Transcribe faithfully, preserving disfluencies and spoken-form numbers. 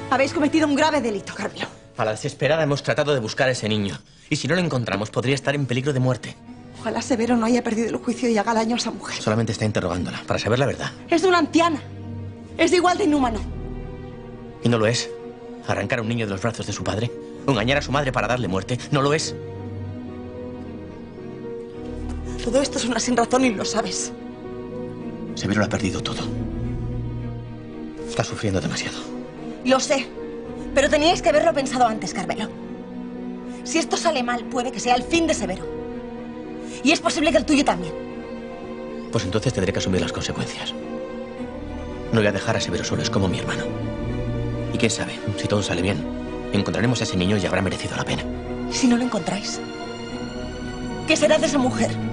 Habéis cometido un grave delito, Carmelo. A la desesperada hemos tratado de buscar a ese niño. Y si no lo encontramos, podría estar en peligro de muerte. Ojalá Severo no haya perdido el juicio y haga daño a esa mujer. Solamente está interrogándola, para saber la verdad. Es de una anciana. Es igual de inhumano. ¿Y no lo es? ¿Arrancar a un niño de los brazos de su padre? ¿O engañar a su madre para darle muerte? ¿No lo es? Todo esto es una sinrazón y lo sabes. Severo lo ha perdido todo. Está sufriendo demasiado. Lo sé. Pero teníais que haberlo pensado antes, Carmelo. Si esto sale mal, puede que sea el fin de Severo. Y es posible que el tuyo también. Pues entonces tendré que asumir las consecuencias. No voy a dejar a Severo solo, es como mi hermano. Y quién sabe, si todo sale bien, encontraremos a ese niño y habrá merecido la pena. ¿Y si no lo encontráis? ¿Qué será de esa mujer?